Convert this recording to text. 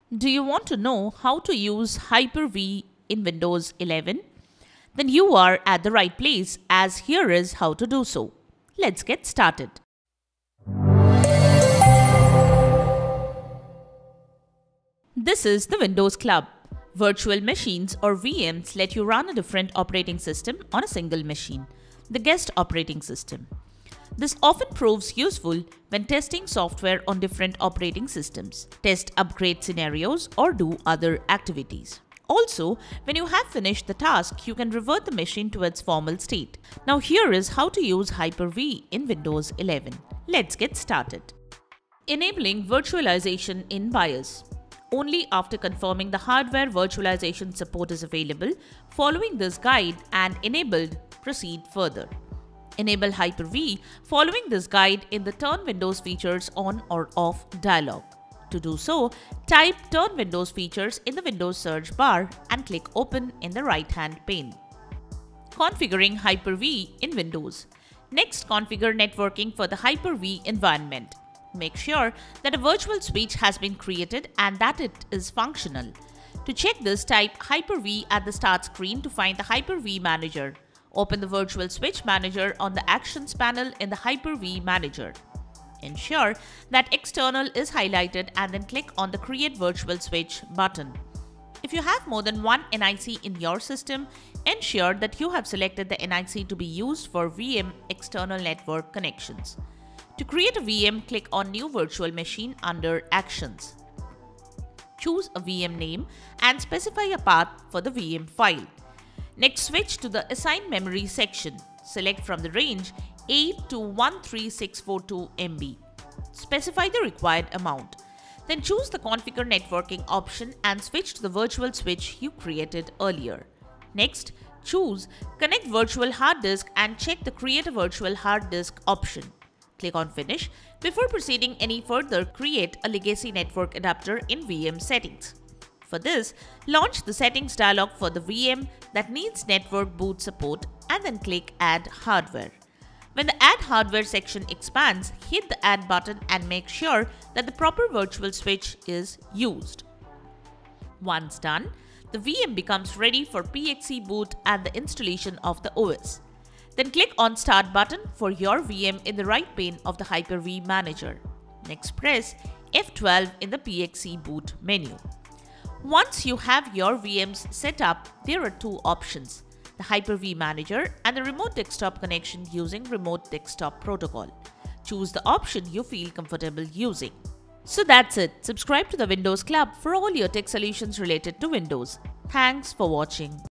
Do you want to know how to use Hyper-V in Windows 11? Then you are at the right place, as here is how to do so. Let's get started. This is the Windows Club. Virtual machines or VMs let you run a different operating system on a single machine, the guest operating system. This often proves useful when testing software on different operating systems, test upgrade scenarios, or do other activities. Also, when you have finished the task, you can revert the machine to its formal state. Now here is how to use Hyper-V in Windows 11. Let's get started. Enabling virtualization in BIOS. Only after confirming the hardware virtualization support is available, following this guide and enabled, proceed further. Enable Hyper-V following this guide in the Turn Windows Features On or Off dialog. To do so, type Turn Windows Features in the Windows search bar and click Open in the right-hand pane. Configuring Hyper-V in Windows. Next, configure networking for the Hyper-V environment. Make sure that a virtual switch has been created and that it is functional. To check this, type Hyper-V at the start screen to find the Hyper-V Manager. Open the Virtual Switch Manager on the Actions panel in the Hyper-V Manager. Ensure that External is highlighted and then click on the Create Virtual Switch button. If you have more than one NIC in your system, ensure that you have selected the NIC to be used for VM external network connections. To create a VM, click on New Virtual Machine under Actions. Choose a VM name and specify a path for the VM file. Next, switch to the Assign Memory section. Select from the range 8 to 13642 MB. Specify the required amount. Then choose the Configure Networking option and switch to the virtual switch you created earlier. Next, choose Connect Virtual Hard Disk and check the Create a Virtual Hard Disk option. Click on Finish. Before proceeding any further, create a legacy network adapter in VM settings. For this, launch the Settings dialog for the VM that needs network boot support and then click Add Hardware. When the Add Hardware section expands, hit the Add button and make sure that the proper virtual switch is used. Once done, the VM becomes ready for PXE boot and the installation of the OS. Then click on Start button for your VM in the right pane of the Hyper-V Manager. Next, press F12 in the PXE boot menu. Once you have your VMs set up, there are two options: the Hyper-V Manager and the Remote Desktop connection using Remote Desktop Protocol. Choose the option you feel comfortable using. So that's it. Subscribe to the Windows Club for all your tech solutions related to Windows. Thanks for watching.